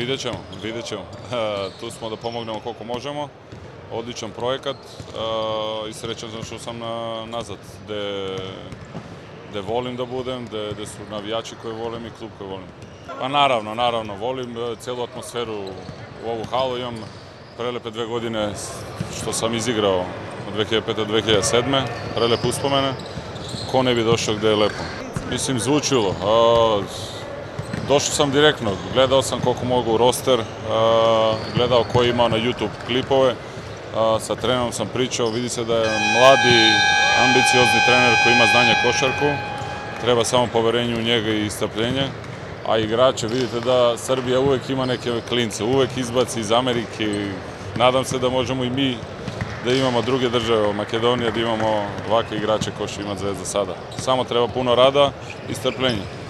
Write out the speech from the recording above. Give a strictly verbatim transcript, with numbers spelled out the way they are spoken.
Vidjet ćemo, vidjet ćemo. Tu smo da pomognemo koliko možemo. Odličan projekat i srećan sam što sam nazad, gde volim da budem, gde su navijači koje volim i klub koji volim. Pa naravno, naravno, volim cijelu atmosferu u ovu halu. Imam prelepe dve godine što sam izigrao od dve hiljade pete do dve hiljade sedme. Prelepe uspomene. Ko ne bi došao gde je lepo. Mislim, zvučilo. Došao sam direktno, gledao sam koliko mogu roster, gledao ko ima na YouTube klipove, sa trenerom sam pričao, vidi se da je mladi, ambiciozni trener koji ima znanje košarku, treba samo poverenje u njega i strpljenje, a igrače, vidite da Srbija uvek ima neke klince, uvek izbaci iz Amerike, nadam se da možemo i mi da imamo druge države, Makedonija, da imamo ovakve igrače kao što ima Zvezda sada. Samo treba puno rada i strpljenja.